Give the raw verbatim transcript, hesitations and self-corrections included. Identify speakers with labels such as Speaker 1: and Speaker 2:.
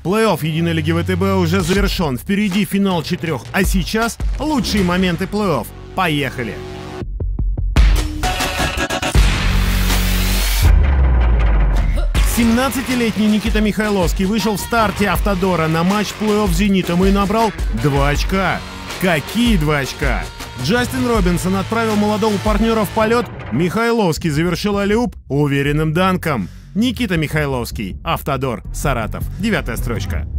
Speaker 1: Плей-офф единой лиги ВТБ уже завершен. Впереди финал четырех. А сейчас лучшие моменты плей-офф. Поехали! семнадцатилетний Никита Михайловский вышел в старте Автодора на матч плей-офф с «Зенитом» и набрал два очка. Какие два очка? Джастин Робинсон отправил молодого партнера в полет, Михайловский завершил аллей-оп уверенным данком. Никита Михайловский, Автодор, Саратов. Девятая строчка.